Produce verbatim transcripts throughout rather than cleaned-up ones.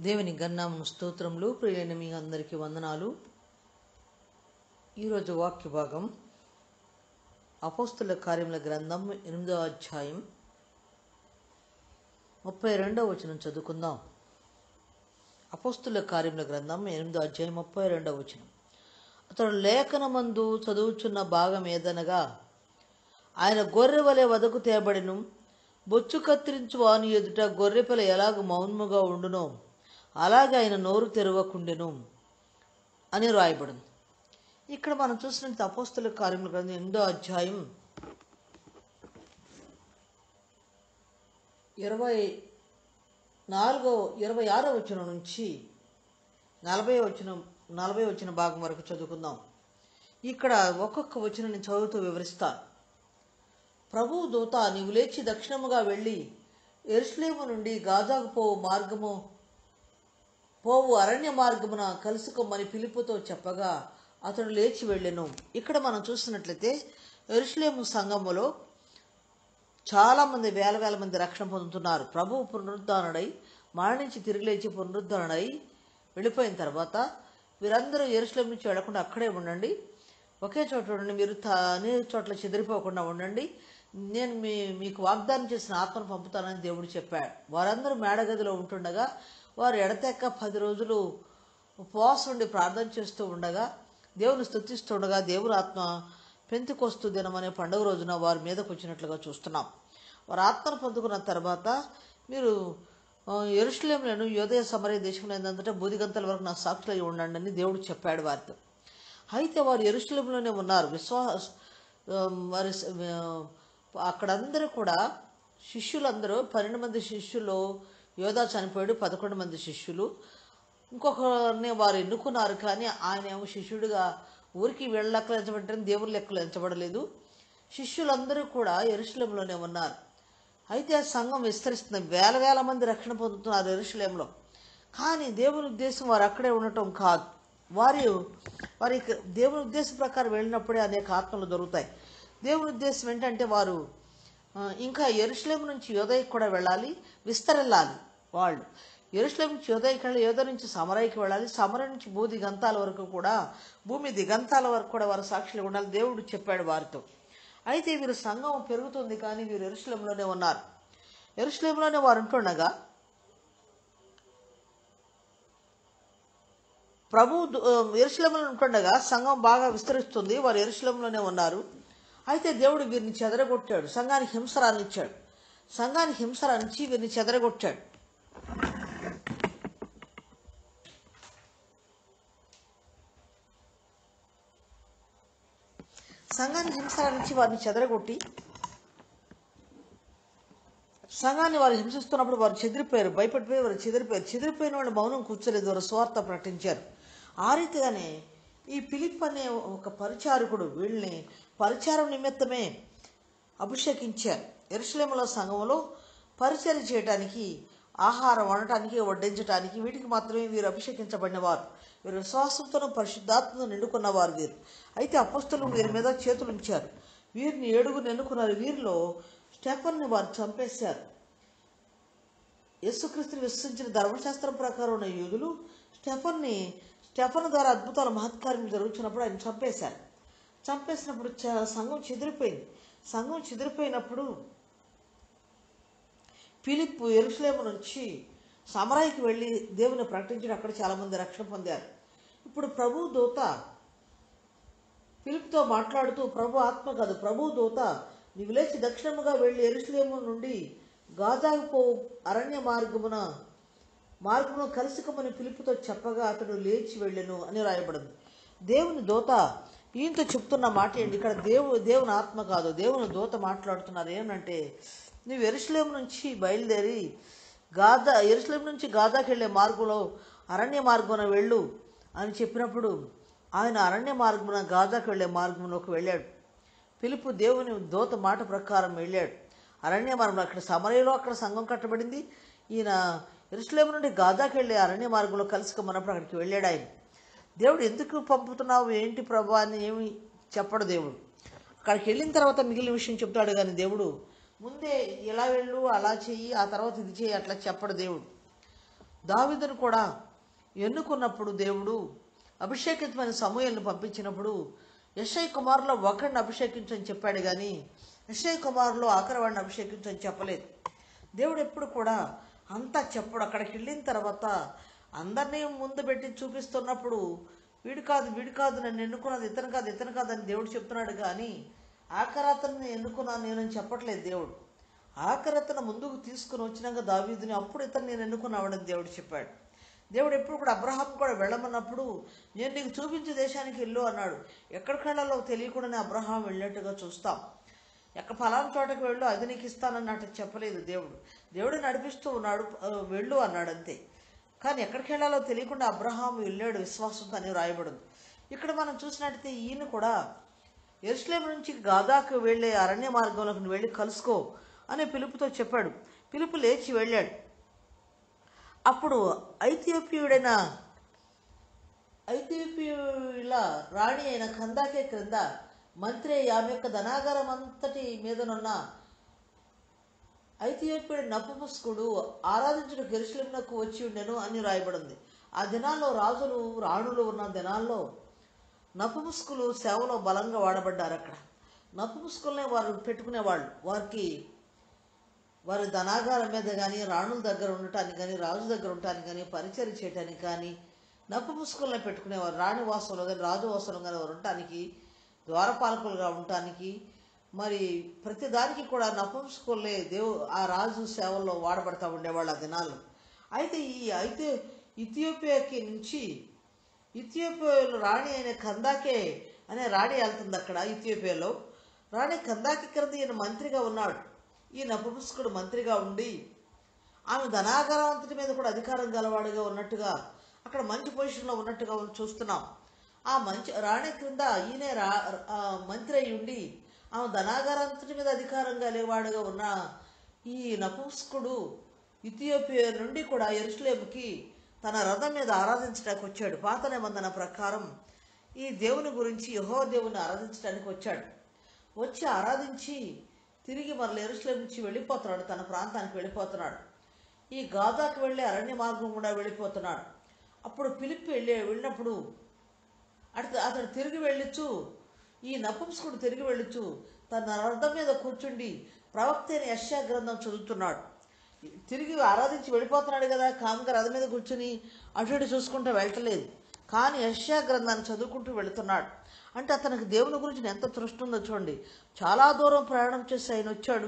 దేవుని గన్నామను స్తోత్రములు. ప్రియులైన మీ అందరికీ వందనాలు. ఈరోజు వాక్య భాగం అపోస్తుల కార్యముల గ్రంథం ఎనిమిదవ అధ్యాయం ముప్పై రెండవ వచనం చదువుకుందాం. అపోస్తుల కార్యముల గ్రంథం ఎనిమిదవ అధ్యాయం ముప్పై రెండవ వచనం. అతడు లేఖనమందు చదువుచున్న భాగం ఏదనగా, ఆయన గొర్రె వలె వదకు తేబడిను, బొచ్చు కత్తిరించు వాని ఎదుట గొర్రెపిల్ల ఎలాగ మౌనముగా ఉండునో అలాగే ఆయన నోరు తెరవకుండెను అని రాయబడింది. ఇక్కడ మనం చూసినట్టు అపోస్తుల కార్యముల గ్రంథం ఎనిమిదో అధ్యాయం ఇరవై నాలుగో ఇరవై ఆరో వచనం నుంచి నలభై వచనం నలభై వచ్చిన భాగం వరకు చదువుకుందాం. ఇక్కడ ఒక్కొక్క వచనం నేను చదువుతూ వివరిస్తాను. ప్రభువు దూత, నీవు లేచి దక్షిణముగా వెళ్ళి యెరూషలేము నుండి గాజాకు పోవు మార్గము పోవు అరణ్య మార్గమున కలుసుకోమని ఫిలిప్పుతో చెప్పగా అతడు లేచి వెళ్ళెను. ఇక్కడ మనం చూస్తున్నట్లయితే యెరూషలేము సంఘములో చాలామంది వేల వేల మంది రక్షణ పొందుతున్నారు. ప్రభువు పునరుద్ధానుడై మరణించి తిరిగి లేచి పునరుద్ధానుడై వెళ్ళిపోయిన తర్వాత వీరందరూ యెరూషలేము నుంచి వెళ్లకుండా అక్కడే ఉండండి, ఒకే చోట ఉండండి, మీరు అనేక చోట్ల చెదిరిపోకుండా ఉండండి, నేను మీ మీకు వాగ్దానం చేసిన ఆత్మను పంపుతానని దేవుడు చెప్పాడు. వారందరూ మేడగదిలో ఉంటుండగా వారు ఎడతెక్క పది రోజులు ఉపవాసం ఉండి ప్రార్థన చేస్తూ ఉండగా, దేవుని స్తుతిస్తుండగా దేవుని ఆత్మ పెంతెకొస్తు దినం అనే పండుగ రోజున వారి మీదకు వచ్చినట్లుగా చూస్తున్నాం. వారు ఆత్మను పొందుకున్న తర్వాత మీరు యెరూషలేములను యూదయ సమరయ దేశంలో ఏంటంటే బూదిగంతల వరకు నా సాక్షులై ఉండండి అని దేవుడు చెప్పాడు వారితో. అయితే వారు యెరూషలేములోనే ఉన్నారు. విశ్వాస వారి అక్కడందరూ కూడా శిష్యులందరూ పన్నెండు మంది శిష్యులు, యోధా చనిపోయాడు, పదకొండు మంది శిష్యులు. ఇంకొకరిని వారు ఎన్నుకున్నారు, కానీ ఆయన ఏమో శిష్యుడిగా ఊరికి వీళ్ళ లెక్కలు ఎంచబడ్డారు, దేవుని లెక్కలు ఎంచబడలేదు. శిష్యులందరూ కూడా యెరూషలేములోనే ఉన్నారు. అయితే ఆ సంఘం విస్తరిస్తుంది, వేల వేల మంది రక్షణ పొందుతున్నారు యెరూషలేములో. కానీ దేవుని ఉద్దేశం వారు అక్కడే ఉండటం కాదు. వారి వారి దేవుని ఉద్దేశం ప్రకారం వెళ్ళినప్పుడే అనేక ఆత్మలు దొరుకుతాయి. దేవుని ఉద్దేశం ఏంటంటే వారు ఇంకా యెరూషలేము నుంచి యోదయకి కూడా వెళ్ళాలి, విస్తరెళ్ళాలి. వాళ్ళు యెరూషలేము నుంచి యోదయకి వెళ్ళి, యోద నుంచి సమరయకి వెళ్ళాలి, సమరయ నుంచి భూ దిగంతాల వరకు కూడా, భూమి దిగంతాల వరకు కూడా వారు సాక్షులు ఉండాలి. దేవుడు చెప్పాడు వారితో. అయితే వీరు సంఘం పెరుగుతుంది, కానీ వీరు యెరూషలేములోనే ఉన్నారు. యెరూషలేములోనే వారు ఉంటుండగా ప్రభు యెరూషలేములో ఉంటుండగా సంఘం బాగా విస్తరిస్తుంది. వారు యెరూషలేములోనే ఉన్నారు. అయితే దేవుడు వీరిని చెదరగొట్టాడు, సంఘానికి హింస రానిచ్చాడు. సంఘానికి హింస రానిచ్చి వీరిని చెదరగొట్టాడు. సంఘాన్ని హింస రానిచ్చి వారిని చెదరగొట్టి సంఘాన్ని వారు హింసిస్తున్నప్పుడు వారు చెదిరిపోయారు, భయపడిపోయి వారు చెదిరిపోయారు. చెదిరిపోయిన వాళ్ళు మౌనం కూర్చోలేదు, వారు స్వార్థ ప్రకటించారు. ఆ రీతిగానే ఈ ఫిలిప్ అనే ఒక పరిచారకుడు వీళ్ళని పరిచారం నిమిత్తమే అభిషేకించారు. యెరూషలేములో సంఘంలో పరిచర్య చేయడానికి, ఆహారం వండటానికి, వడ్డించడానికి, వీటికి మాత్రమే వీరు అభిషేకించబడినవారు. వీరు విశ్వాసంతోనూ పరిశుద్ధాత్మను నిండుకున్నవారు వీరు. అయితే అపొస్తలులు వీరి మీద చేతులు ఉంచారు. వీరిని ఏడుగురు ఎన్నుకున్నారు. వీరిలో స్టెఫన్ని వారు చంపేశారు. యేసుక్రీస్తుని విశ్వసించిన ధర్మశాస్త్రం ప్రకారం ఉన్న యూదులు స్టెఫన్ని స్టెఫన్ ద్వారా అద్భుతాల మహత్కార్యం జరుగుతున్నప్పుడు ఆయన చంపేశారు. చంపేసినప్పుడు సంఘం చెదిరిపోయింది. సంఘం చెదిరిపోయినప్పుడు ఫిలిప్ యెరూషలేము నుంచి సమరయకి వెళ్ళి దేవుని ప్రకటించడం, అక్కడ చాలామంది రక్షణ పొందారు. ఇప్పుడు ప్రభు దూత ఫిలిప్తో మాట్లాడుతూ, ప్రభు ఆత్మ కాదు, ప్రభు దూత, నీవు లేచి దక్షిణముగా వెళ్ళి యెరూషలేము నుండి గాజాకు పోవు అరణ్య మార్గమున మార్గమును కలుసుకోమని ఫిలిప్పుతో చెప్పగా అతడు లేచి వెళ్ళెను అని రాయబడింది. దేవుని దూత ఈయనతో చెప్తున్న మాట ఏంటి? ఇక్కడ దేవు దేవుని ఆత్మ కాదు, దేవుని దూత మాట్లాడుతున్నారు. ఏమంటే, నువ్వు యెరూషలేము నుంచి బయలుదేరి గాజా యెరూషలేము నుంచి గాజాకి వెళ్ళే మార్గంలో అరణ్య మార్గమున వెళ్ళు అని చెప్పినప్పుడు ఆయన అరణ్య మార్గమున గాజాకి వెళ్ళే మార్గంలోకి వెళ్ళాడు. ఫిలిప్పు దేవుని దూత మాట ప్రకారం వెళ్ళాడు. అరణ్య మార్గంలో అక్కడ సమరయలో అక్కడ సంఘం కట్టబడింది. ఈయన యెరూషలేము నుండి గాజాకి వెళ్ళే అరణ్య మార్గంలో కలుసుకోమన్నప్పుడు అక్కడికి వెళ్ళాడు. ఆయన దేవుడు ఎందుకు పంపుతున్నావు ఏంటి ప్రభా అని ఏమి చెప్పడు దేవుడు. అక్కడికి వెళ్ళిన తర్వాత మిగిలిన విషయం చెప్తాడు, కానీ దేవుడు ముందే ఇలా వెళ్ళు, అలా చెయ్యి, ఆ తర్వాత ఇది చెయ్యి అట్లా చెప్పడు దేవుడు. దావీదును కూడా ఎన్నుకున్నప్పుడు దేవుడు అభిషేకితమైన సమూయేలును పంపించినప్పుడు యెషై కుమారులో ఒకరిని అభిషేకించని చెప్పాడు కానీ యెషై కుమారులో ఆఖరి వాడిని అభిషేకించని చెప్పలేదు. దేవుడు ఎప్పుడు కూడా అంతా చెప్పడు. అక్కడికి వెళ్ళిన తర్వాత అందరినీ ముందు పెట్టి చూపిస్తున్నప్పుడు వీడు కాదు వీడు కాదు నన్ను ఎన్నుకున్నది ఇతను కాదు ఇతను కాదు అని దేవుడు చెప్తున్నాడు కానీ ఆఖరతను ఎన్నుకున్నాను నేనని చెప్పట్లేదు దేవుడు. ఆఖరతను ముందుకు తీసుకుని వచ్చినాక దావీదుని అప్పుడు ఇతను నేను ఎన్నుకున్నావాడని దేవుడు చెప్పాడు. దేవుడు ఎప్పుడు కూడా అబ్రహాం కూడా వెళ్ళమన్నప్పుడు నేను నీకు చూపించే దేశానికి వెళ్ళు అన్నాడు. ఎక్కడికి వెళ్ళాలో తెలియకుండానే అబ్రహాం వెళ్ళినట్టుగా చూస్తాం. ఎక్కడ ఫలానా చోటకి వెళ్ళు అది నీకు ఇస్తానన్నట్టు చెప్పలేదు దేవుడు. దేవుడు నడిపిస్తూ ఉన్నాడు, వెళ్ళు అన్నాడు అంతే. కానీ ఎక్కడికి వెళ్ళాలో తెలియకుండా అబ్రహాం వెళ్ళాడు విశ్వాసంతో అని రాయబడింది. ఇక్కడ మనం చూసినట్టయితే ఈయన కూడా యెరూషలేము నుంచి గాదాకు వెళ్ళే అరణ్య మార్గంలోకి వెళ్ళి కలుసుకో అనే పిలుపుతో చెప్పాడు. పిలుపు లేచి వెళ్ళాడు. అప్పుడు ఐథియోపియుడైన ఐథియోపియుల రాణి అయిన కందాకే క్రింద మంత్రి ఆమె యొక్క ధనాగారం అంతటి మీదనున్న ఐథియోపియుడు నపుంసకుడు ఆరాధించుడు యెరూషలేమునకు వచ్చి ఉండెను అని రాయబడింది. ఆ దినాల్లో రాజులు రాణులు ఉన్న దినాల్లో నపుంసకులు సేవలో బలంగా వాడబడ్డారు. అక్కడ నపుంసకులనే వారు పెట్టుకునేవాళ్ళు. వారికి వారి ధనాగారం మీద కానీ రాణుల దగ్గర ఉండటానికి కానీ రాజు దగ్గర ఉండటానికి కానీ పరిచయం చేయటానికి కానీ నపుంసకులను పెట్టుకునేవారు. రాణి వాసంలో కానీ రాజు వాసంలో కానీ వారు ఉండటానికి ద్వారపాలకులుగా ఉండటానికి మరి ప్రతిదానికి కూడా నపుంసకులే దేవు ఆ రాజు సేవల్లో వాడబడతా ఉండేవాళ్ళు ఆ దినాల్లో. అయితే ఈ అయితే ఇథియోపియాకి నుంచి ఇథియోపియాలో రాణి అయిన కందాకే అనే రాణి వెళ్తుంది. అక్కడ ఇథియోపియాలో రాణి కందాకి క్రింద ఈయన మంత్రిగా ఉన్నాడు. ఈ నపుంసకుడు మంత్రిగా ఉండి ఆమె ధనాగారం అంతటి మీద కూడా అధికారం గలవాడిగా ఉన్నట్టుగా అక్కడ మంచి పొజిషన్లో ఉన్నట్టుగా చూస్తున్నాం. ఆ మంచి రాణి క్రింద ఈయనే రా మంత్రి అయి ఉండి ఆమె ధనాగారం అంతటి మీద అధికారం గలవాడుగా ఉన్న ఈ నపుంసకుడు ఇథియోపియా నుండి కూడా యెరూషలేముకి తన రథం మీద ఆరాధించడానికి వచ్చాడు. పాత నిబంధన ప్రకారం ఈ దేవుని గురించి యెహోవా దేవుని ఆరాధించడానికి వచ్చాడు. వచ్చి ఆరాధించి తిరిగి మరల యెరూషలేము నుంచి వెళ్ళిపోతున్నాడు, తన ప్రాంతానికి వెళ్ళిపోతున్నాడు. ఈ గాదాకు వెళ్ళే అరణ్య మార్గం కూడా వెళ్ళిపోతున్నాడు. అప్పుడు ఫిలిప్పి వెళ్ళి వెళ్ళినప్పుడు అటు అతడు తిరిగి వెళ్ళొచ్చు ఈ నపుంసకుడు తిరిగి వెళ్ళొచ్చు తన రథం మీద కూర్చుండి ప్రవక్త అయిన యెషయా గ్రంథం చదువుతున్నాడు. తిరిగి ఆరాధించి వెళ్ళిపోతున్నాడు కదా, కాముగా రథం మీద కూర్చుని అటు ఇటు చూసుకుంటూ వెళ్ళట్లేదు, కానీ యెషయా గ్రంథాన్ని చదువుకుంటూ వెళుతున్నాడు. అంటే అతనికి దేవుని గురించి ఎంత తృష్టి ఉందో చూడండి. చాలా దూరం ప్రయాణం చేసి ఆయన వచ్చాడు.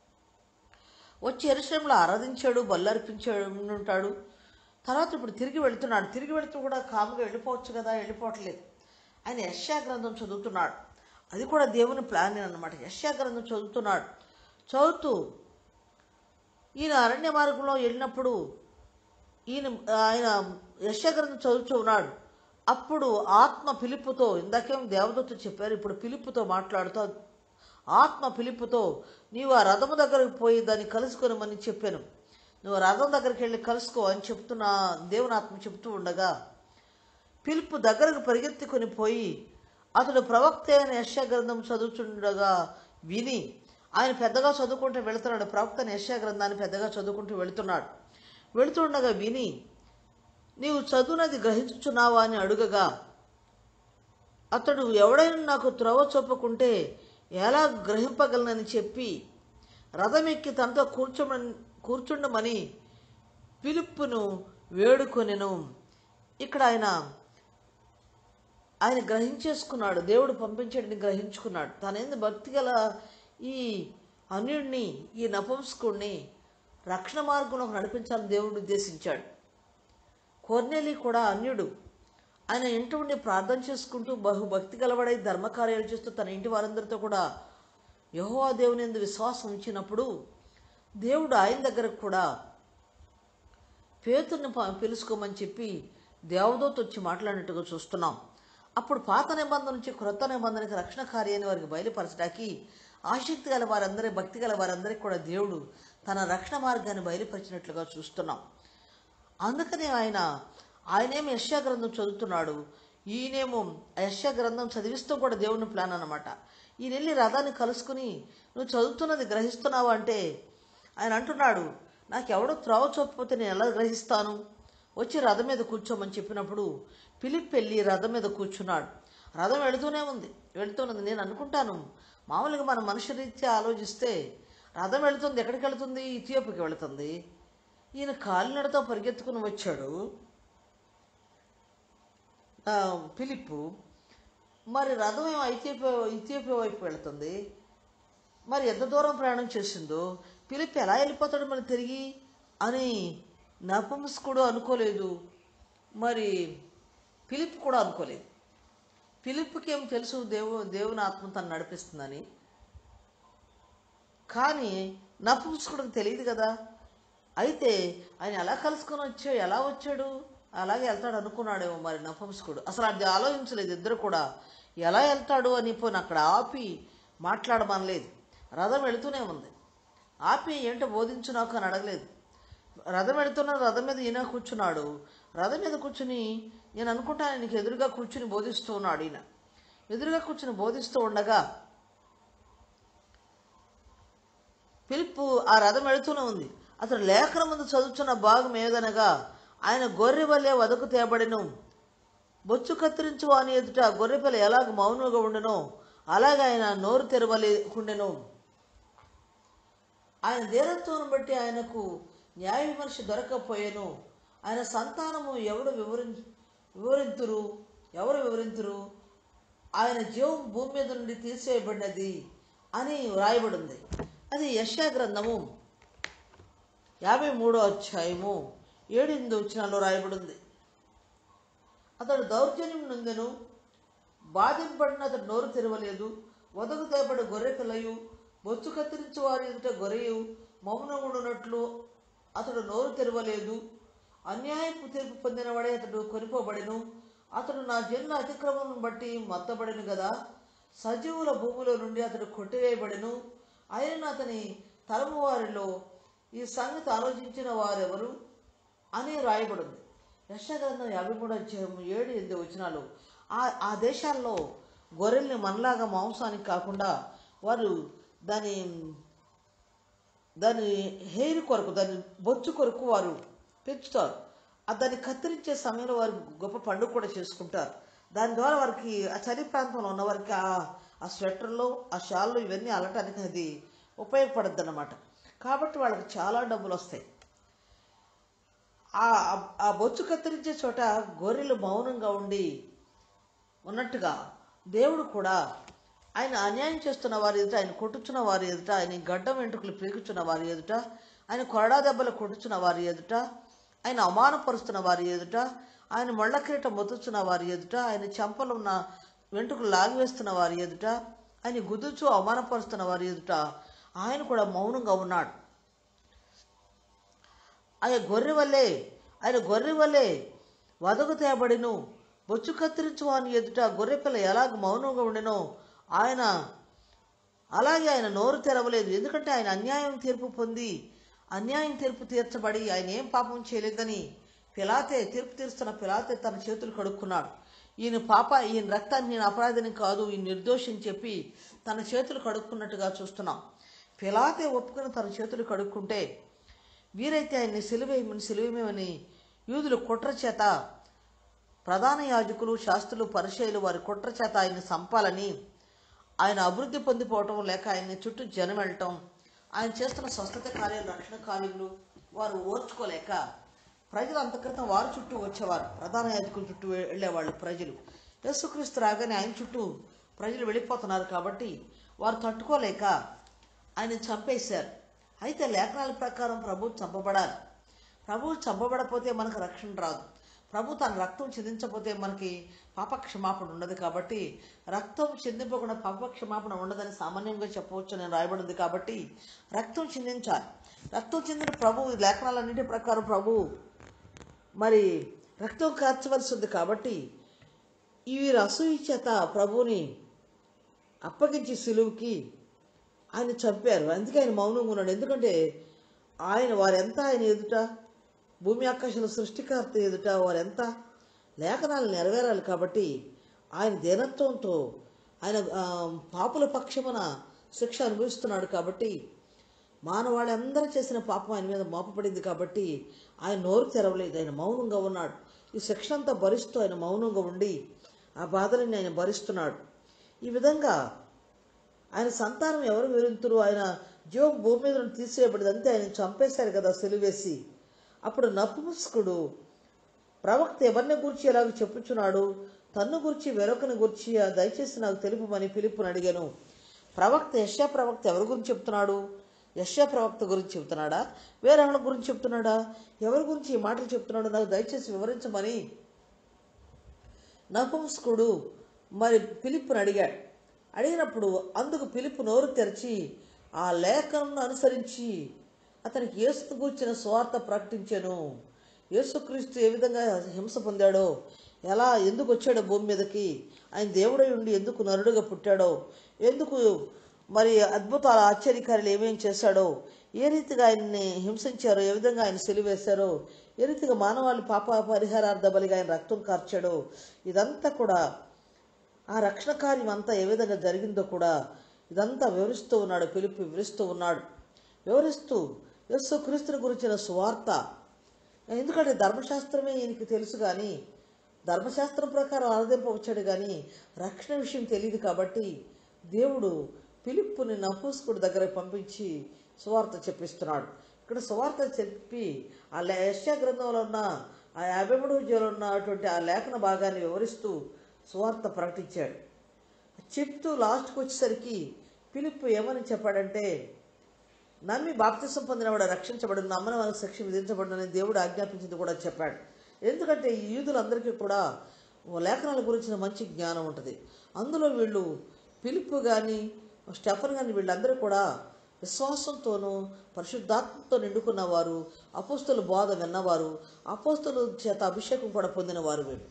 వచ్చి యెరూషలేములో ఆరాధించాడు, బల్లర్పించాడు ఉంటాడు. తర్వాత ఇప్పుడు తిరిగి వెళుతున్నాడు. తిరిగి వెళుతూ కూడా కాముగా వెళ్ళిపోవచ్చు కదా, వెళ్ళిపోవట్లేదు. ఆయన యెషయా గ్రంథం చదువుతున్నాడు. అది కూడా దేవుని ప్లాన్ అన్నమాట. యెషయా గ్రంథం చదువుతున్నాడు. చదువుతూ ఈయన అరణ్య మార్గంలో వెళ్ళినప్పుడు ఈయన ఆయన యెషయా గ్రంథం చదువుతూ ఉన్నాడు. అప్పుడు ఆత్మ ఫిలిప్పుతో, ఇందాకేం దేవదూత చెప్పారు, ఇప్పుడు ఫిలిప్పుతో మాట్లాడుతూ ఆత్మ ఫిలిప్పుతో నీవు ఆ రథము దగ్గరకు పోయి దాన్ని కలుసుకొనమని చెప్పాను, నువ్వు రథం దగ్గరికి వెళ్ళి కలుసుకో అని చెప్తున్న దేవుని ఆత్మ చెప్తూ ఉండగా ఫిలిప్పు దగ్గరకు పరిగెత్తుకొని పోయి అతడు ప్రవక్త అయిన యెషయా గ్రంథం చదువుతుండగా విని, ఆయన పెద్దగా చదువుకుంటూ వెళుతున్నాడు. ప్రవక్త అయిన యెషయా గ్రంథాన్ని పెద్దగా చదువుకుంటూ వెళుతున్నాడు. వెళుతుండగా విని నీవు చదువునది గ్రహించుచున్నావా అని అడుగగా అతడు ఎవడైనా నాకు త్రోవ చూపకుంటే ఎలా గ్రహింపగలనని చెప్పి రథం ఎక్కి తనతో కూర్చోమని కూర్చుండమని ఫిలిప్పును వేడుకొనెను. ఇక్కడ ఆయన ఆయన గ్రహించేసుకున్నాడు, దేవుడు పంపించడిని గ్రహించుకున్నాడు. తనేందు భక్తి గల ఈ అన్యుడిని, ఈ నపుంసకుడిని రక్షణ మార్గంలో నడిపించాలని దేవుడు ఉద్దేశించాడు. కొర్నేలి కూడా అన్యుడు. ఆయన ఇంటి ఉండి ప్రార్థన చేసుకుంటూ బహు భక్తి గలవాడై ధర్మకార్యాలు చేస్తూ తన ఇంటి వారందరితో కూడా యెహోవా దేవుని యందు విశ్వాసం ఉంచినప్పుడు దేవుడు ఆయన దగ్గరకు కూడా పేతురుని పిలుచుకోమని చెప్పి దేవదూత వచ్చి మాట్లాడినట్టుగా చూస్తున్నాం. అప్పుడు పాత నిబంధన నుంచి క్రొత్త నిబంధనకి రక్షణ కార్యాన్ని వారికి బయలుపరచడానికి ఆసక్తి గల వారందరి భక్తి గల వారందరికీ కూడా దేవుడు తన రక్షణ మార్గాన్ని బయలుపరిచినట్లుగా చూస్తున్నాం. అందుకనే ఆయన ఆయనేమో యెషయా గ్రంథం చదువుతున్నాడు, ఈయనేమో యెషయా గ్రంథం చదివిస్తూ కూడా దేవుని ప్లాన్ అన్నమాట. ఈయన వెళ్ళి రథాన్ని కలుసుకుని నువ్వు చదువుతున్నది గ్రహిస్తున్నావు అంటే ఆయన అంటున్నాడు, నాకెవడో త్రోవ చూపకపోతే నేను ఎలా గ్రహిస్తాను, వచ్చి రథం మీద కూర్చోమని చెప్పినప్పుడు ఫిలిప్ వెళ్ళి రథం మీద కూర్చున్నాడు. రథం వెళుతూనే ఉంది వెళుతున్నది నేను అనుకుంటాను, మామూలుగా మన మనుష్య రీత్యా ఆలోచిస్తే రథం వెళుతుంది, ఎక్కడికి వెళుతుంది? ఇథియోపియాకి వెళుతుంది. ఈయన కాలినడతో పరిగెత్తుకుని వచ్చాడు ఫిలిప్పు. మరి రథం ఏమో ఇథియోపియా ఇథియోపియా వైపు వెళుతుంది. మరి ఎంత దూరం ప్రయాణం చేసిందో, ఫిలిప్ ఎలా వెళ్ళిపోతాడు మరి తిరిగి అని నపుంసకుడు అనుకోలేదు, మరి ఫిలిప్ కూడా అనుకోలేదు. ఫిలిప్కి ఏం తెలుసు దేవు దేవుని ఆత్మ తను నడిపిస్తుందని, కానీ నపుంసకుడికి తెలియదు కదా. అయితే ఆయన ఎలా కలుసుకొని వచ్చాడు, ఎలా వచ్చాడు, అలాగే వెళ్తాడు అనుకున్నాడేమో మరి నపుంసకుడు. అసలు అది ఆలోచించలేదు ఇద్దరు కూడా, ఎలా వెళ్తాడు అని పోయి అక్కడ ఆపి మాట్లాడమనలేదు. రథం వెళుతూనే ఉంది, ఆపి ఏంటో బోధించు నాకు అని అడగలేదు. రథం వెళుతున్న రథం మీద ఈయన కూర్చున్నాడు. రథం మీద కూర్చుని నేను అనుకుంటాను నీకు ఎదురుగా కూర్చుని బోధిస్తూ ఉన్నాడు. ఈయన ఎదురుగా కూర్చుని బోధిస్తూ ఉండగా ఫిలిప్పు ఆ రథం వెళుతూనే ఉంది. అతడు లేఖన ముందు చదువుతున్న భాగం ఏదనగా, ఆయన గొర్రె వలె వదకు తేబడిను, బొచ్చు కత్తిరించు వాని ఎదుట గొర్రెపిల్ల ఎలాగ మౌనంగా ఉండెనో అలాగే ఆయన నోరు తెరవలేకుండెను. ఆయన ధీరత్వం బట్టి ఆయనకు న్యాయ విమర్శ దొరకపోయాను. ఆయన సంతానము ఎవడు వివరి వివరింతురు ఎవరు వివరింతురు ఆయన జీవం భూమి మీద నుండి తీసివేయబడినది అని వ్రాయబడింది. అది యెషయా గ్రంథము యాభై మూడో అధ్యాయము ఏడు ఎనిమిది వచనాల్లో రాయబడింది. అతడు దౌర్జన్యం నొందెను, బాధింపబడిన అతడు నోరు తెరవలేదు. వదకు తేబడి గొర్రె పిల్లయు బొచ్చు కత్తిరించు వారి ఎదుట గొర్రెయు మౌనముడునట్లు అతడు నోరు తెరవలేదు. అన్యాయపు తీర్పు పొందినవాడే అతడు కొనిపోబడెను. అతడు నా జనుల అతిక్రమం బట్టి మత్తబడెను కదా. సజీవుల భూమిలో నుండి అతడు కొట్టివేయబడెను. ఆయన అతని తరము వారిలో ఈ సంగతి ఆలోచించిన వారెవరు అని రాయబడింది. యెషయా గ్రంథం యాభై మూడు అధ్యాయం ఏడు ఎనిమిది వచనాలు. ఆ ఆ దేశాల్లో గొర్రెల్ని మనలాగా మాంసానికి కాకుండా వారు దాని దాని హెయిర్ కొరకు, దాని బొచ్చు కొరకు వారు పెంచుతారు. దాన్ని కత్తిరించే సమయంలో వారు గొప్ప పండుగ కూడా చేసుకుంటారు. దాని ద్వారా వారికి ఆ చలి ప్రాంతంలో ఉన్న వారికి ఆ ఆ స్వెటర్లు, ఆ షాళ్ళు ఇవన్నీ అల్లటానికి అది ఉపయోగపడద్దు అన్నమాట. కాబట్టి వాళ్ళకి చాలా డబ్బులు వస్తాయి. ఆ ఆ బొచ్చు కత్తిరించే చోట గొర్రెలు మౌనంగా ఉండి ఉన్నట్టుగా దేవుడు కూడా ఆయన అన్యాయం చేస్తున్న వారి ఎదుట, ఆయన కొట్టుచున్న వారి ఎదుట, ఆయన గడ్డం వెంట్రుకలు పీకుచున్న వారి ఎదుట, ఆయన కొరడా దెబ్బలు కొట్టుచున్న వారి ఎదుట, ఆయన అవమానపరుస్తున్న వారి ఎదుట, ఆయన మొళ్ళ కిరీటం మొత్తుచున్న వారి ఎదుట, ఆయన చెంపలు ఉన్న వెంట్రుకలు లాగివేస్తున్న వారి ఎదుట, ఆయన గుద్దుచు అవమానపరుస్తున్న వారి ఎదుట ఆయన కూడా మౌనంగా ఉన్నాడు. ఆయన గొర్రె వల్లే ఆయన గొర్రె వల్లే వదకు తేబడిను, బొచ్చు కత్తిరించు వాని ఎదుట గొర్రెపిల్ల ఎలాగ మౌనంగా ఉండెనో ఆయన అలాగే ఆయన నోరు తెరవలేదు. ఎందుకంటే ఆయన అన్యాయం తీర్పు పొంది, అన్యాయం తీర్పు తీర్చబడి, ఆయన ఏం పాపం చేయలేదని పిలాతే తీర్పు తీరుస్తున్న పిలాతే తన చేతులు కడుక్కున్నాడు. ఈయన పాప ఈయన రక్తాన్ని నేను అపరాధిని కాదు, ఈయన నిర్దోషిని చెప్పి తన చేతులు కడుక్కున్నట్టుగా చూస్తున్నాం. పిలాతే ఒప్పుకుని తన చేతులు కడుక్కుంటే, వీరైతే ఆయన్ని సిలువేయమని సిలువేయమని యూదులు కుట్ర చేత, ప్రధాన యాజకులు, శాస్త్రులు, పరిచయులు వారి కుట్ర చేత ఆయన్ని చంపాలని, ఆయన అభివృద్ధి పొందిపోవటం లేక ఆయన్ని చుట్టూ జనం వెళ్ళటం, ఆయన చేస్తున్న స్వస్థత కార్యాలు, రక్షణ కార్యములు వారు ఓర్చుకోలేక ప్రజలు అంతక్రితం వారు చుట్టూ వచ్చేవారు. ప్రధాన యాజకుల చుట్టూ వెళ్ళేవాళ్ళు ప్రజలు. యేసుక్రీస్తు రాగానే ఆయన చుట్టూ ప్రజలు వెళ్ళిపోతున్నారు కాబట్టి వారు తట్టుకోలేక ఆయన చంపేశారు. అయితే లేఖనాల ప్రకారం ప్రభువు చంపబడాలి. ప్రభువు చంపబడపోతే మనకు రక్షణ రాదు. ప్రభు తన రక్తం చిందించకపోతే మనకి పాపక్షమాపణ ఉండదు. కాబట్టి రక్తం చిందింపకుండా పాపక్షమాపణ ఉండదని సామాన్యంగా చెప్పవచ్చు నేను రాయబడింది. కాబట్టి రక్తం చిందించాలి. రక్తం చెందిన ప్రభు లేఖనాలన్నింటి ప్రకారం ప్రభు మరి రక్తం కార్చవలసి ఉంది. కాబట్టి ఈ అసూయ చేత ప్రభువుని అప్పగించి సిలువుకి ఆయన చంపారు. అందుకే ఆయన మౌనంగా ఉన్నాడు. ఎందుకంటే ఆయన వారెంత ఆయన ఎదుట, భూమి ఆకాశాల సృష్టికర్త ఎదుట వారెంత లేఖనాలు నెరవేరాలి. కాబట్టి ఆయన దీనత్వంతో ఆయన పాపుల పక్షమున శిక్ష అనుభవిస్తున్నాడు. కాబట్టి మానవాళ్ళందరూ చేసిన పాపం ఆయన మీద మోపబడింది కాబట్టి ఆయన నోరు తెరవలేదు, ఆయన మౌనంగా ఉన్నాడు. ఈ శిక్ష అంతా భరిస్తూ ఆయన మౌనంగా ఉండి ఆ బాధలని ఆయన భరిస్తున్నాడు. ఈ విధంగా ఆయన సంతానం ఎవరు విరుతురు? ఆయన జీవం భూమి మీద నుండి తీసేయబడింది, అంతే, ఆయన చంపేశారు కదా సిలువేసి. అప్పుడు నపుంసకుడు ప్రవక్త ఎవరిని గురించి ఎలాగ చెప్పుచున్నాడు? తన్ను గురించి వేరొకరిని గురించి దయచేసి నాకు తెలుపమని ఫిలిప్పుని అడిగాను. ప్రవక్త యెషయా ప్రవక్త ఎవరి గురించి చెప్తున్నాడు? యెషయా ప్రవక్త గురించి చెప్తున్నాడా, వేరే వాళ్ళ గురించి చెప్తున్నాడా? ఎవరి గురించి ఈ మాటలు చెప్తున్నాడు నాకు దయచేసి వివరించమని నపుంసకుడు మరి ఫిలిప్పుని అడిగాడు. అడిగినప్పుడు అందుకు ఫిలిప్పు నోరు తెరిచి ఆ లేఖను అనుసరించి అతనికి యేసును గూర్చిన సువార్త ప్రకటించాను. యేసుక్రీస్తు ఏ విధంగా హింస పొందాడో, ఎలా ఎందుకు వచ్చాడో భూమి మీదకి, ఆయన దేవుడై ఉండి ఎందుకు నరుడుగా పుట్టాడో, ఎందుకు మరి అద్భుతాల ఆశ్చర్యకార్యాలు ఏమేమి చేశాడో, ఏ రీతిగా ఆయన్ని హింసించారో, ఏ విధంగా ఆయన సిలువేశారో, ఏ రీతిగా మానవాళి పాప పరిహారార్థ బలిగా ఆయన రక్తం కార్చాడో, ఇదంతా కూడా ఆ రక్షణ కార్యం అంతా ఏ విధంగా జరిగిందో కూడా ఇదంతా వివరిస్తూ ఉన్నాడు. ఫిలిప్పు వివరిస్తూ ఉన్నాడు. వివరిస్తూ యేసుక్రీస్తుని గురించిన సువార్త, ఎందుకంటే ధర్మశాస్త్రమే ఈయనకి తెలుసు, కానీ ధర్మశాస్త్రం ప్రకారం ఆరాధింపవచ్చాడు, కానీ రక్షణ విషయం తెలియదు. కాబట్టి దేవుడు ఫిలిప్పుని నపుంసకుడి దగ్గర పంపించి సువార్త చెప్పిస్తున్నాడు. ఇక్కడ సువార్త చెప్పి ఆ యెషయా గ్రంథంలో ఉన్న ఆ యాభై మూడు అధ్యాయంలో ఉన్నటువంటి ఆ లేఖన భాగాన్ని వివరిస్తూ సువార్త ప్రకటించాడు. చెప్తూ లాస్ట్కి వచ్చేసరికి ఫిలిప్పు ఏమని చెప్పాడంటే, నమ్మి బాప్తిసం పొందినవాడు రక్షించబడు, నమ్మని వారికి శిక్ష విధించబడునని దేవుడు ఆజ్ఞాపించింది కూడా చెప్పాడు. ఎందుకంటే ఈ యూదులందరికీ కూడా లేఖనాల గురించిన మంచి జ్ఞానం ఉంటుంది. అందులో వీళ్ళు ఫిలిప్పు కానీ స్టెఫన్ కానీ వీళ్ళందరూ కూడా విశ్వాసంతోనూ పరిశుద్ధాత్మతో నిండుకున్నవారు, అపోస్తలుల బోధ విన్నవారు, అపోస్తలుల చేత అభిషేకం కూడా పొందినవారు వీళ్ళు.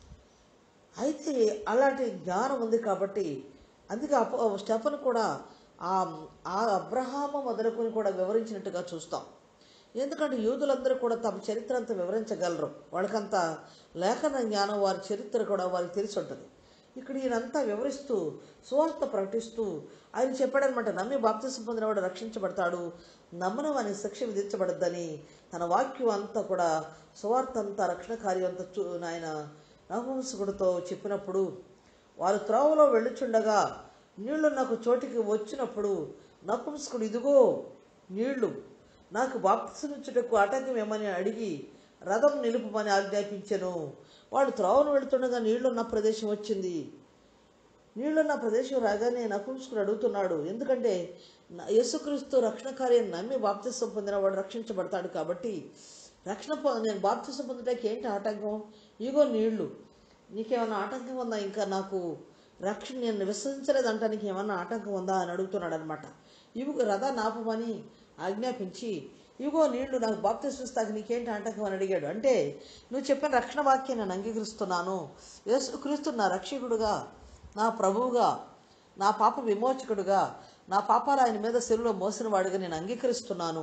అయితే అలాంటి జ్ఞానం ఉంది కాబట్టి అందుకే అపో స్టెఫన్ కూడా ఆ ఆ అబ్రహాము మొదలుకొని కూడా వివరించినట్టుగా చూస్తాం. ఎందుకంటే యూదులందరూ కూడా తమ చరిత్ర అంతా వివరించగలరు, వాళ్ళకంత లేఖన జ్ఞానం, వారి చరిత్ర కూడా వారికి తెలిసి ఉంటుంది. ఇక్కడ ఈయనంతా వివరిస్తూ సువార్త ప్రకటిస్తూ ఆయన చెప్పాడనమాట, నమ్మి బాప్తిసం పొందినవాడు రక్షించబడతాడు, నమ్మని వానికి శిక్ష విధించబడద్దని తన వాక్యం అంతా కూడా సువార్త అంతా రక్షణ కార్యం అంతా చూ ఆయన నపుంసకుడితో చెప్పినప్పుడు, వారు త్రోవలో వెళ్ళుచుండగా నీళ్లు నాకు చోటికి వచ్చినప్పుడు నపుంసకుడు ఇదిగో నీళ్లు, నాకు బాప్తిసమిచ్చుటకు ఆటంకం ఏమని అడిగి రథం నిలుపుమని ఆజ్ఞాపించెను. వాడు త్రోవను వెళుతుండగా నీళ్లున్న ప్రదేశం వచ్చింది. నీళ్లున్న ప్రదేశం రాగానే నపుంసకుడు అడుగుతున్నాడు, ఎందుకంటే యేసుక్రీస్తు రక్షణ కార్యం నమ్మి బాప్తిసం పొందిన వాడు రక్షించబడతాడు కాబట్టి రక్షణ నేను బాప్తిసం పొందడానికి ఏంటి ఆటంకం? ఇగో నీళ్లు, నీకేమన్నా ఆటంకం ఉందా? ఇంకా నాకు రక్షణ నేను విశ్వసించలేదంటానికి ఏమన్నా ఆటంకం ఉందా అని అడుగుతున్నాడు అనమాట. ఇవి రథ నాపమని ఆజ్ఞాపించి ఇగో నీళ్లు, నాకు బాప్తిసం ఇస్తాక నీకేంటి ఆటంకం అని అడిగాడు. అంటే నువ్వు చెప్పిన రక్షణ వాక్యం నేను అంగీకరిస్తున్నాను, యేసుక్రీస్తు నా రక్షకుడుగా, నా ప్రభువుగా, నా పాప విమోచకుడుగా, నా పాపాలు ఆయన మీద శిలువలో మోసిన వాడిగా నేను అంగీకరిస్తున్నాను.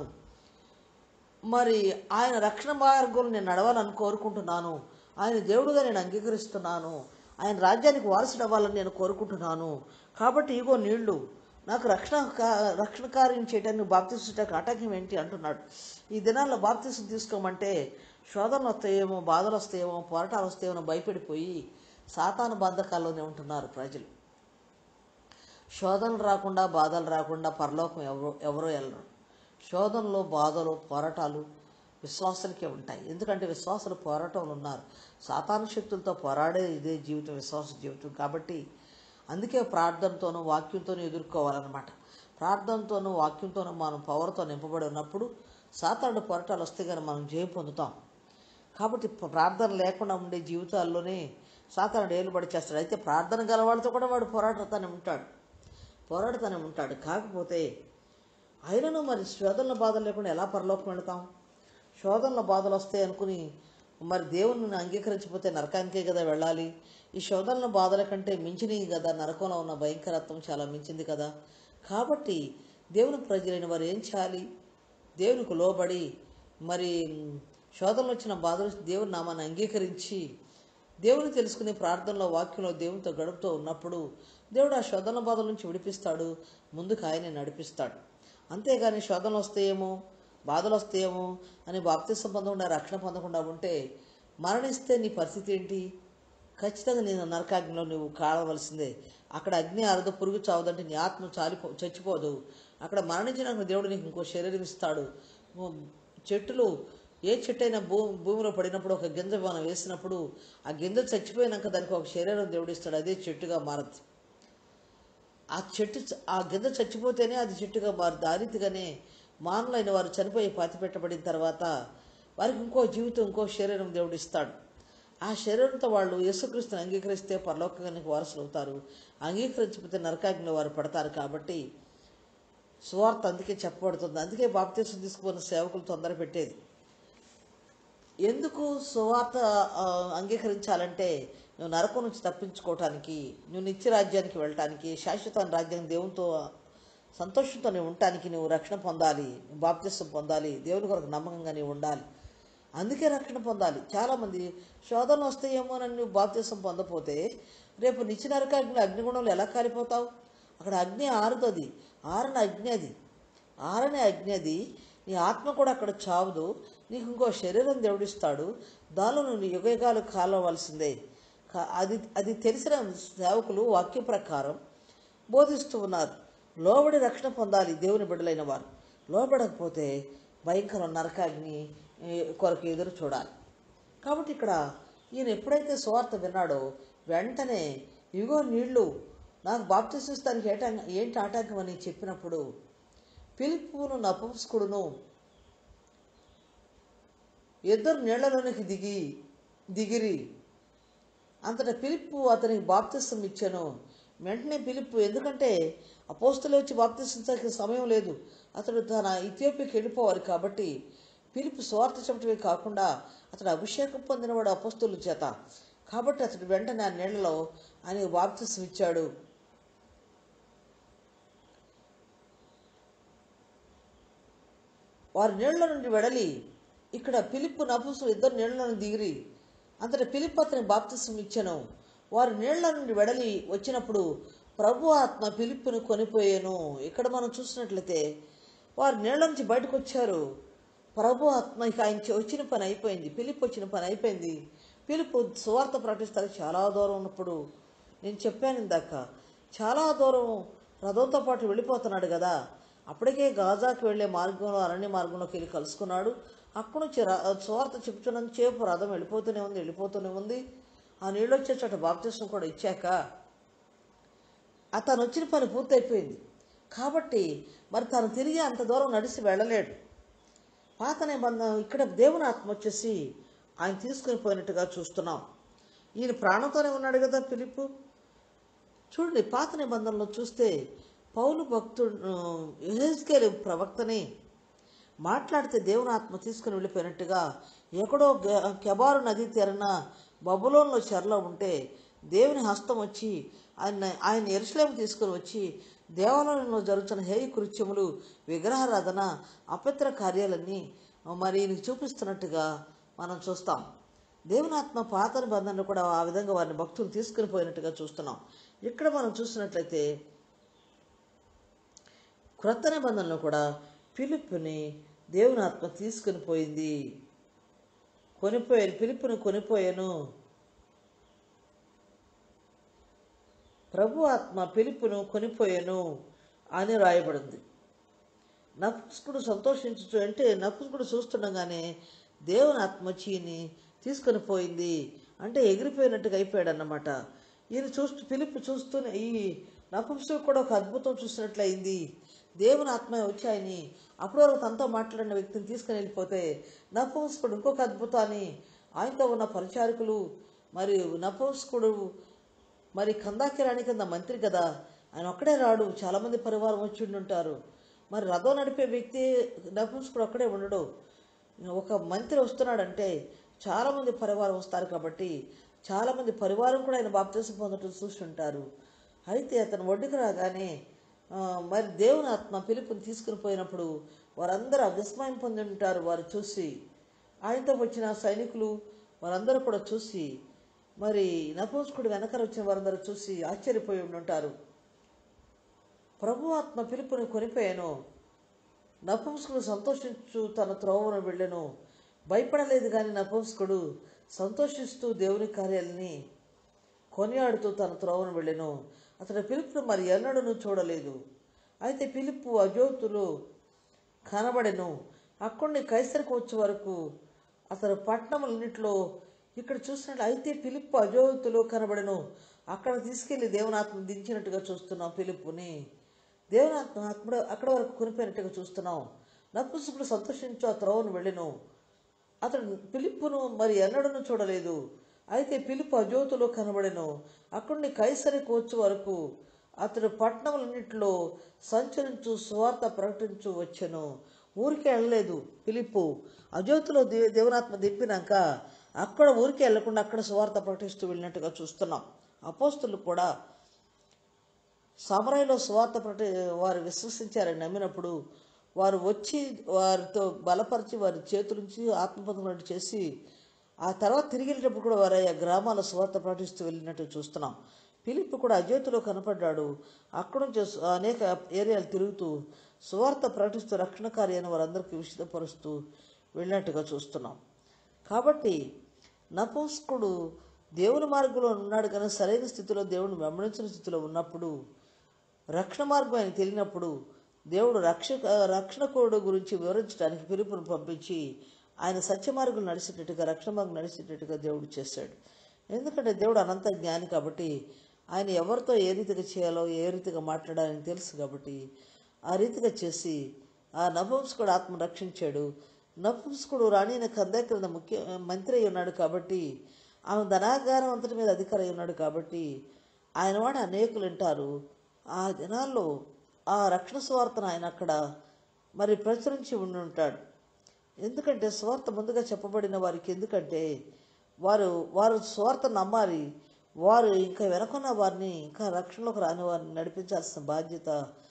మరి ఆయన రక్షణ మార్గంలో నేను నడవాలని కోరుకుంటున్నాను, ఆయన దేవుడుగా నేను అంగీకరిస్తున్నాను, ఆయన రాజ్యానికి వారసుడు అవ్వాలని నేను కోరుకుంటున్నాను. కాబట్టి ఇగో నీళ్లు, నాకు రక్షణ రక్షణ కార్యం చేయడానికి బాప్తిస్మకు ఆటంకం ఏంటి అంటున్నాడు. ఈ దినాల్లో బాప్తిసం తీసుకోమంటే శోధనలు వస్తాయేమో, బాధలు వస్తాయేమో, పోరాటాలు వస్తాయేమో భయపడిపోయి సాతాను బంధకాల్లోనే ఉంటున్నారు ప్రజలు. శోధనలు రాకుండా, బాధలు రాకుండా పరలోకం ఎవరో ఎవరో వెళ్ళరు. శోధనలు, బాధలు, పోరాటాలు విశ్వాసులకే ఉంటాయి. ఎందుకంటే విశ్వాసులు పోరాటంలో ఉన్నారు. సాతాను శక్తులతో పోరాడే ఇదే జీవితం, విశ్వాస జీవితం. కాబట్టి అందుకే ప్రార్థనతోనూ వాక్యంతోనూ ఎదుర్కోవాలన్నమాట. ప్రార్థనతోనూ వాక్యంతోనూ మనం పవర్తో నింపబడి ఉన్నప్పుడు సాతాను పోరాటాలు వస్తే కానీ మనం జయం పొందుతాం. కాబట్టి ప్రార్థన లేకుండా ఉండే జీవితాల్లోనే సాతానుడు ఏలుబడి చేస్తాడు. అయితే ప్రార్థన గలవాడితో కూడా వాడు పోరాడుతూనే ఉంటాడు పోరాడుతూనే ఉంటాడు కాకపోతే అయినను మరి శోధనల బాధలు లేకుండా ఎలా పరలోకం వెళతాం? శోధనల బాధలు వస్తాయి అనుకుని మరి దేవుని అంగీకరించకపోతే నరకానికే కదా వెళ్ళాలి. ఈ శోధనల బాధల కంటే మించినవి కదా, నరకంలో ఉన్న భయంకరత్వం చాలా మించింది కదా. కాబట్టి దేవుని ప్రజలైన వారు ఏం చేయాలి? దేవునికి లోబడి మరి శోధనలు వచ్చిన బాధలు దేవుని నామాన్ని అంగీకరించి దేవుని తెలుసుకునే ప్రార్థనలో, వాక్యంలో దేవునితో గడుపుతూ ఉన్నప్పుడు దేవుడు ఆ శోధన బాధల నుంచి విడిపిస్తాడు, ముందుకు ఆయనే నడిపిస్తాడు. అంతేగాని శోధనలు వస్తాయేమో, బాధలు వస్తాయేమో అని బాప్తిసం పొందకుండా రక్షణ పొందకుండా ఉంటే మరణిస్తే నీ పరిస్థితి ఏంటి? ఖచ్చితంగా నేను నరకాగ్నిలో నువ్వు కాలవలసిందే. అక్కడ అగ్ని ఆరదు, పురుగు చావదంటే నీ ఆత్మ చాలిపో చచ్చిపోదు. అక్కడ మరణించినాక దేవుడు నీకు ఇంకో శరీరం ఇస్తాడు. చెట్టులు ఏ చెట్టు అయినా భూ భూమిలో పడినప్పుడు ఒక గింజ మనం వేసినప్పుడు ఆ గింజ చచ్చిపోయినాక దానికి ఒక శరీరం దేవుడు ఇస్తాడు, అదే చెట్టుగా మారదు. ఆ చెట్టు ఆ గింజ చచ్చిపోతేనే అది చెట్టుగా మారుతుంది. ఆ రీతిగానే మానవులైన వారు చనిపోయి పాతి పెట్టబడిన తర్వాత వారికి ఇంకో జీవితం, ఇంకో శరీరం దేవుడు ఇస్తాడు. ఆ శరీరంతో వాళ్ళు యేసుక్రీస్తుని అంగీకరిస్తే పరలోకానికి వారసులు అవుతారు. అంగీకరించకపోతే నరకాగ్నిలో వారు పడతారు. కాబట్టి సువార్త అందుకే చెప్పబడుతుంది. అందుకే బాప్తిసం తీసుకున్న సేవకులు తొందర పెట్టేది. ఎందుకు సువార్త అంగీకరించాలంటే నువ్వు నరకం నుంచి తప్పించుకోవటానికి, నువ్వు నిత్య రాజ్యానికి వెళ్ళటానికి, శాశ్వత రాజ్యం దేవునితో సంతోషంతో నువ్వు ఉండటానికి నువ్వు రక్షణ పొందాలి, బాప్తిసం పొందాలి, దేవుని కొరకు నమ్మకంగా నీవు ఉండాలి. అందుకే రక్షణ పొందాలి. చాలామంది శోధనలు వస్తాయేమోనని నువ్వు బాప్తిసం పొందపోతే రేపు నిత్య నరకాగ్ని అగ్నిగుణంలో ఎలా కాలిపోతావు? అక్కడ అగ్ని ఆరుతుంది, ఆరని అగ్ని అది, ఆరని అగ్ని అది. నీ ఆత్మ కూడా అక్కడ చావదు. నీకు ఇంకో శరీరం దేవుడిస్తాడు. దానిలో నువ్వు యుగయుగాలు కాలవలసిందే. అది అది తెలిసిన సేవకులు వాక్య ప్రకారం బోధిస్తూ ఉన్నారు. లోబడి రక్షణ పొందాలి దేవుని బిడ్డలైన వారు. లోబడకపోతే భయంకర నరకాగ్ని కొరకు ఎదురు చూడాలి. కాబట్టి ఇక్కడ ఈయన ఎప్పుడైతే సువార్త విన్నాడో వెంటనే ఇగో నీళ్లు, నాకు బాప్తిస్తానికి ఏట ఏంటి ఆటంకం అని చెప్పినప్పుడు ఫిలిప్పును నపుంసకుడును ఇద్దరు నీళ్లలోనికి దిగి దిగిరి. అంతటా ఫిలిప్పు అతనికి బాప్తిసం ఇచ్చాను. వెంటనే ఫిలిప్పు, ఎందుకంటే అపోస్తులు వచ్చి బాప్తిసించడానికి సమయం లేదు, అతడు తన ఇథియోపియాకి వెళ్ళిపోవాలి. కాబట్టి ఫిలిప్పు సువార్త చెప్పటమే కాకుండా అతడు అభిషేకం పొందినవాడు అపోస్తుల చేత. కాబట్టి అతడు వెంటనే ఆ నీళ్లలో ఆయనకు బాప్తిసం ఇచ్చాడు. వారి నీళ్ల నుండి వెడలి, ఇక్కడ ఫిలిప్పు నపుంసకులు ఇద్దరు నీళ్లను దిగిరి. అంతటా ఫిలిప్పు అతనికి బాప్తిసం ఇచ్చెను. వారు నీళ్ల నుండి వెడలి వచ్చినప్పుడు ప్రభు ఆత్మ ఫిలిప్పును కొనిపోయాను. ఇక్కడ మనం చూసినట్లయితే వారు నీళ్ల నుంచి బయటకు వచ్చారు. ప్రభు ఆత్మ ఇక ఆయన వచ్చిన పని అయిపోయింది, ఫిలిప్పు వచ్చిన పని అయిపోయింది. ఫిలిప్పు సువార్త ప్రకటిస్తానికి చాలా దూరం ఉన్నప్పుడు, నేను చెప్పాను ఇందాక, చాలా దూరం రథంతో పాటు వెళ్ళిపోతున్నాడు కదా. అప్పటికే గాజాకి వెళ్ళే మార్గంలో, అరణ్య మార్గంలోకి వెళ్ళి కలుసుకున్నాడు. అక్కడి నుంచి సువార్త చెప్తున్నంత చేపు రథం వెళ్ళిపోతూనే ఉంది వెళ్ళిపోతూనే ఉంది ఆ నీళ్ళు వచ్చే చోట బాప్తిసం కూడా ఇచ్చాక అతను వచ్చిన పని పూర్తయిపోయింది. కాబట్టి మరి తను తిరిగి అంత దూరం నడిచి వెళ్ళలేడు. పాత నిబంధన ఇక్కడ దేవుని ఆత్మ వచ్చేసి ఆయన తీసుకుని పోయినట్టుగా చూస్తున్నాం. ఈయన ప్రాణంతోనే ఉన్నాడు కదా ఫిలిప్పు. చూడండి, పాత నిబంధనలో చూస్తే పౌలు భక్తుడు యెహెజ్కేలు ప్రవక్తని మాట్లాడితే దేవుని ఆత్మ తీసుకుని వెళ్ళిపోయినట్టుగా, ఎక్కడో కెబారు నది తీరన బబులోన్లో చెరలో ఉంటే దేవుని హస్తం వచ్చి ఆయన ఆయన యెరూషలేము తీసుకుని వచ్చి దేవాలయంలో జరుగుతున్న హేయ కృత్యములు, విగ్రహారాధన, అపవిత్ర కార్యాలన్నీ మరి ఈయనకి చూపిస్తున్నట్టుగా మనం చూస్తాం. దేవుని ఆత్మ పాత నిబంధనలు కూడా ఆ విధంగా వారిని భక్తులు తీసుకుని పోయినట్టుగా చూస్తున్నాం. ఇక్కడ మనం చూసినట్లయితే క్రొత్త నిబంధనలు కూడా ఫిలిప్పుని దేవుని ఆత్మ తీసుకుని పోయింది. కొనిపోయాను, ఫిలిప్పును కొనిపోయాను. ప్రభు ఆత్మ ఫిలిప్పును కొనిపోయాను అని రాయబడింది. నపుంసకుడు సంతోషించు అంటే నపుంసకుడు చూస్తుండగానే దేవుని ఆత్మ వచ్చి ఈయన్ని తీసుకొని పోయింది అంటే ఎగిరిపోయినట్టుగా అయిపోయాడు అన్నమాట. ఈయన చూస్తూ ఫిలిప్పు చూస్తూనే ఈ నపుంసకుడు కూడా ఒక అద్భుతం చూసినట్లయింది. దేవుని ఆత్మ వచ్చి ఆయన్ని అప్పటి వరకు తనతో మాట్లాడిన వ్యక్తిని తీసుకుని వెళ్ళిపోతే నపుంసకుడు ఇంకొక అద్భుతాన్ని, ఆయనతో ఉన్న పరిచారకులు మరి నపుంసకుడు మరి కందాకి రాణి కింద మంత్రి కదా, ఆయన ఒక్కడే రాడు, చాలామంది పరివారం వచ్చి ఉంటారు. మరి రథం నడిపే వ్యక్తి నపుంసకుడు ఒక్కడే ఉండడు. ఒక మంత్రి వస్తున్నాడంటే చాలామంది పరివారం వస్తారు. కాబట్టి చాలామంది పరివారం కూడా ఆయన బాప్తిసం పొందటం చూస్తుంటారు. అయితే అతను ఒడ్డుకు రాగానే మరి దేవుని ఆత్మ ఫిలిప్పుని తీసుకుని పోయినప్పుడు వారందరూ విస్మయం పొంది ఉంటారు. వారు చూసి, ఆయనతో వచ్చిన సైనికులు వారందరూ కూడా చూసి, మరి నపుంసకుడు వెనకర వచ్చిన వారందరూ చూసి ఆశ్చర్యపోయి ఉంటారు. ప్రభు ఆత్మ ఫిలిప్పుని కొనిపోయాను, నపుంసకుడు సంతోషించు తన త్రోవను వెళ్ళెను. భయపడలేదు కానీ నపుంసకుడు సంతోషిస్తూ దేవుని కార్యాలని కొనియాడుతూ తన త్రోవను వెళ్ళెను. అతడు పిలుపును మరి ఎన్నడూ చూడలేదు. అయితే పిలుపు అజోతులో కనబడెను. అక్కడిని కైసరికి వచ్చే వరకు అతడు పట్టణములన్నింటిలో ఇక్కడ చూసినట్లు అయితే పిలుపు అజోతులో కనబడెను. అక్కడ తీసుకెళ్లి దేవునాత్మ దించినట్టుగా చూస్తున్నాం. పిలుపుని దేవునాత్మ ఆత్మ అక్కడ వరకు కొనిపోయినట్టుగా చూస్తున్నాం. నపుంసకుడు సంతోషించు ఆ త్రోవను వెళ్ళెను. అతడు పిలుపును మరి ఎన్నడూ చూడలేదు. అయితే పిలుపు అజోతులో కనబడెను. అక్కడిని కైసరికి వచ్చే వరకు అతడు పట్టణములన్నింటిలో సంచరించు సువార్త ప్రకటించు వచ్చెను. ఊరికే వెళ్ళలేదు. పిలుపు అజోతులో దే దేవునాత్మ దింపినాక అక్కడ ఊరికే వెళ్లకుండా అక్కడ సువార్త ప్రకటిస్తూ వెళ్ళినట్టుగా చూస్తున్నాం. అపోస్తులు కూడా సమరయలో సువార్త ప్రకటి వారు విశ్వసించారని నమ్మినప్పుడు వారు వచ్చి వారితో బలపరిచి వారి చేతుల నుంచి ఆత్మపదం చేసి ఆ తర్వాత తిరిగి వెళ్ళేటప్పుడు కూడా వారు ఆ గ్రామాల సువార్త ప్రకటిస్తూ వెళ్ళినట్టు చూస్తున్నాం. ఫిలిప్పు కూడా అజోతులో కనపడ్డాడు. అక్కడ నుంచి అనేక ఏరియాలు తిరుగుతూ సువార్త ప్రకటిస్తూ రక్షణ కార్యాన్ని వారందరికీ విషదపరుస్తూ వెళ్ళినట్టుగా చూస్తున్నాం. కాబట్టి నపుంసకుడు దేవుని మార్గంలో ఉన్నాడు కానీ సరైన స్థితిలో దేవుని వెంబడించిన స్థితిలో ఉన్నప్పుడు రక్షణ మార్గం ఆయన తెలియనప్పుడు దేవుడు రక్షక రక్షణకుడు గురించి వివరించడానికి ఫిలిప్పును పంపించి ఆయన సత్య మార్గం నడిచేటట్టుగా రక్షణ మార్గం నడిచేటట్టుగా దేవుడు చేశాడు. ఎందుకంటే దేవుడు అనంత జ్ఞాని కాబట్టి ఆయన ఎవరితో ఏ రీతిగా చేయాలో ఏ రీతిగా మాట్లాడాలని తెలుసు కాబట్టి ఆ రీతిగా చేసి ఆ నపుంసకుడు ఆత్మ రక్షించాడు. నపుంసకుడు రాణిన కందాకరణ ముఖ్య మంత్రి అయి ఉన్నాడు కాబట్టి ఆమె ధనాగారం అంతటి మీద అధికారి ఉన్నాడు కాబట్టి ఆయన వాడు అనేకులు వింటారు. ఆ దినాల్లో ఆ రక్షణ స్వార్థను ఆయన అక్కడ మరి ప్రచురించి ఉండి ఉంటాడు. ఎందుకంటే స్వార్థ ముందుగా చెప్పబడిన వారికి ఎందుకంటే వారు వారు స్వార్థ నమ్మాలి. వారు ఇంకా వెనకున్న వారిని ఇంకా రక్షణలోకి రాని వారిని నడిపించాల్సిన బాధ్యత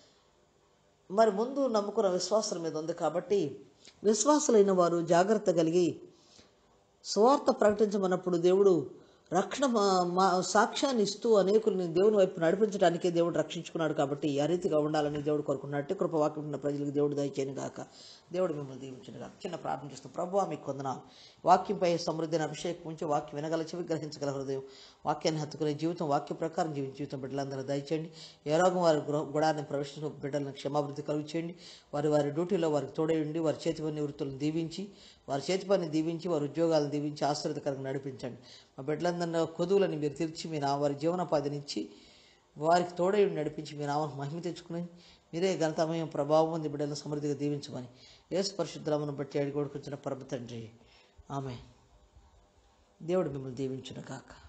మరి ముందు నమ్ముకున్న విశ్వాసుల మీద ఉంది. కాబట్టి విశ్వాసులైన వారు జాగ్రత్త కలిగి సువార్త ప్రకటించమన్నప్పుడు దేవుడు రక్షణ మా సాక్ష్యాన్ని ఇస్తూ అనేకుల్ని దేవుని వైపు నడిపించడానికే దేవుడు రక్షించుకున్నాడు. కాబట్టి ఆ రీతిగా ఉండాలని దేవుడు కోరుకున్నట్టు కృపవాక్యం ఉన్న ప్రజలకు దేవుడు దయచేయను గాక. దేవుడు మిమ్మల్ని దీవించును గాక. చిన్న ప్రార్థన చేస్తూ ప్రభువా మీకు వందనాలు. వాక్యంపై సమృద్ధిని అభిషేకం ఉంచి వాక్యం వినగల చెవి గ్రహించగల హృదయం వాక్యాన్ని హత్తుకునే జీవితం వాక్య ప్రకారం జీవించే జీవితం బిడ్డలందరూ దయచేయండి. ఏ రోగం వారి గుడాన్ని ప్రవేశించిన బిడ్డలను క్షమాభివృద్ధి కలుగు చేయండి. వారి వారి డ్యూటీలో వారికి తోడేయండి. వారి చేతి పని వృత్తులను దీవించి వారి చేతి పని దీవించి వారి ఉద్యోగాలను దీవించి ఆశీర్వాదకరంగా నడిపించండి. మా బిడ్డలందరినీ కొదువులని మీరు తెరిచి మీ నా వారి జీవనోపాధినిచ్చి వారికి తోడై నడిపించి మీ నామను మహిమ తెచ్చుకుని మీరే ఘనతమయం ప్రభావం ఉంది బిడ్డలను సమృద్ధిగా దీవించమని యేసు పరిశుద్ధనామమును బట్టి అడిగి కొడుకొచ్చిన పరమ తండ్రి ఆమె. దేవుడు మిమ్మల్ని దీవించును గాక.